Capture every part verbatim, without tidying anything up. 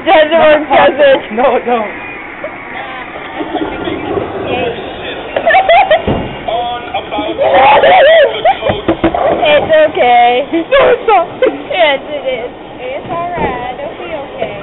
doesn't work, does it? No, it don't. It's okay. He's so sorry. Yes, it is. It's alright. It'll be okay.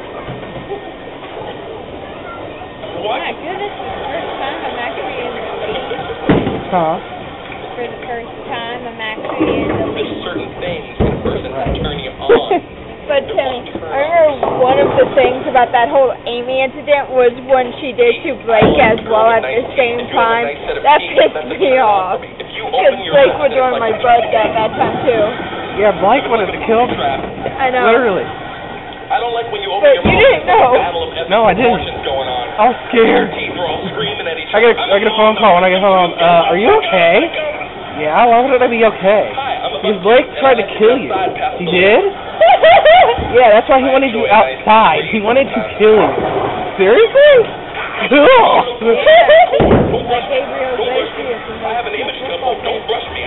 What? My goodness, it's the first time I'm actually in the lead. Huh? For the first time I'm actually in the lead. There's certain things in a person that turn you on. But Timmy, I remember one of the things about that whole Amy incident was when she did to Blake as well at the same time. That pissed me off. Because Blake was doing my butt at that time too. Yeah, Blake wanted to kill me. I know. Literally. I don't like when you open But your you mouth. didn't know. No, I didn't. Going on. I was scared. Teeth are all screaming at each I get a, I get a phone call when I get home. Uh, are you okay? Yeah, why would I be okay? Because Blake tried to kill you. He did? Yeah, that's why he wanted you outside. He wanted to kill you. Seriously? Cool. Like Gabriel Jersey is the I have an image to uphold. Don't brush me.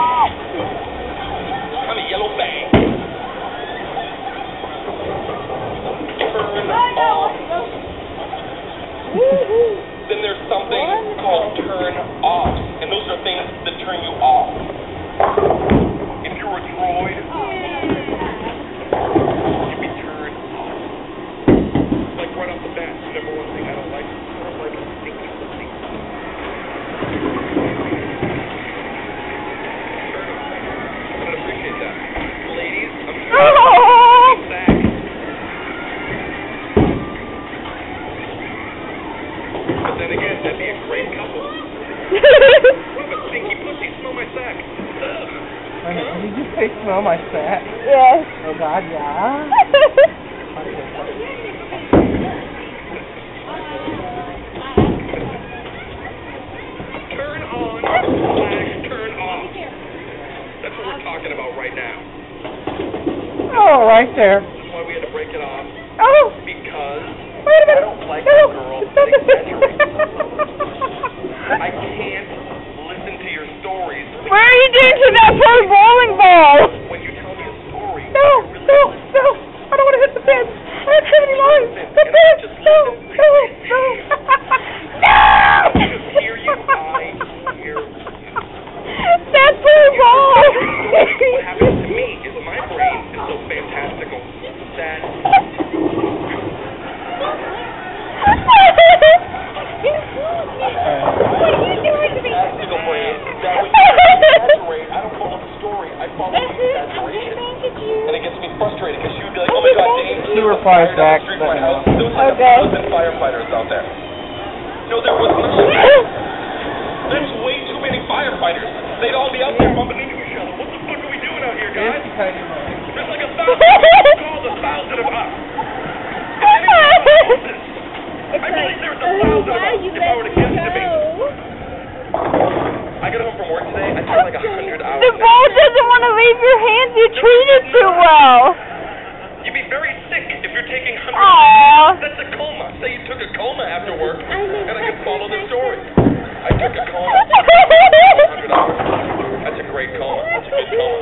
I'm a yellow bag. Turn off. Then there's something called turn off. And those are things that turn you off. If you're a droid, you'd be turned off. Like right off the bat, number one thing I don't like, I don't like a stinky pussy. I don't appreciate that. Ladies, I'm trying to back. But then again, that'd be a great couple. What if a stinky pussy smell my sack? Did you just say smell my sack? Yes. Oh God, yeah. Turn on slash turn off. That's what we're talking about right now. Oh, right there. That's why we had to break it off. Oh. Because Wait a minute. I don't like No. a girl that exaggerates. I can't listen to your stories. Where are you doing to that poor bowling ball? When you tell me a story. No, no, no. I don't want to hit the fence. I have too many lines. The fence. No, no, no. No! I just hear you. I hear you. That poor ball. What happens to me is my brain is so fantastical that What are you doing to me? fantastical brain that when you exaggerate, I don't follow the story. I follow the exaggeration. And it gets me frustrated because she would be like, oh my God, Dave, Sewer fire down sack. the street from my house. There was like Okay. a thousand firefighters out there. No, there was not. There's way too many firefighters. They'd all be out there bumping into each other. What the fuck are we doing out here, guys? There's like a thousand calls, a thousand of us. And then I believe there's a thousand of us if I were to give it to me. I got home from work today. I took like a hundred hours. The ball doesn't want to leave your hands. You treat it too well. You'd be very sick if you're taking hundreds. Aww. That's a coma. Say you took a coma after work, and I could follow the story. I took a coma. Hundred hours. That's a great coma. That's a good coma.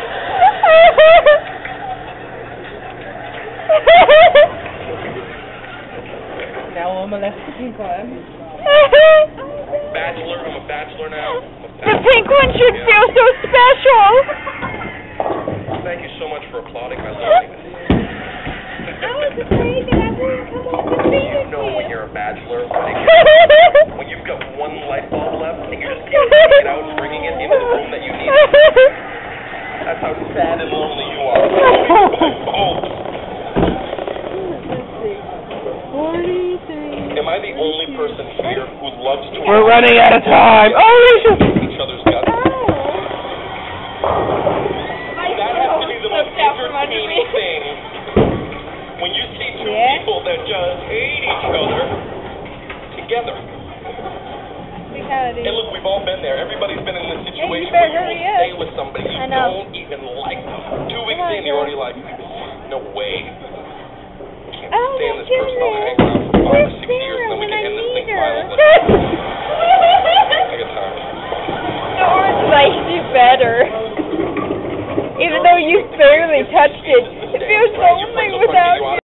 Now I'm a left pink one. Bachelor. I'm a bachelor now. I'm a The bachelor. pink one should feel so special. Thank you so much for applauding my loneliness. I was afraid that I wouldn't come up to see You it. know when you're a bachelor, when, it gets, when you've got one light bulb left, and you just can't take it out, bringing it into the room that you need. That's how sad and lonely you are. Oh. Am I the only person here who loves to... We're running out of time. Oh, Lisa. Each other's guts. That has to be the most entertaining thing. When you see two Yeah. people that just hate each other together. And look, we've all been there. Everybody's been in this situation better where you hurry will up. stay with somebody you I know. don't even like. Two weeks in, you're already like, no way. I can't Oh, stand my this person. I'll hang around for five or six years, and then we can end this thing violently. Take a time. The orange likes you better. Even though you barely touched it, it feels lonely without you.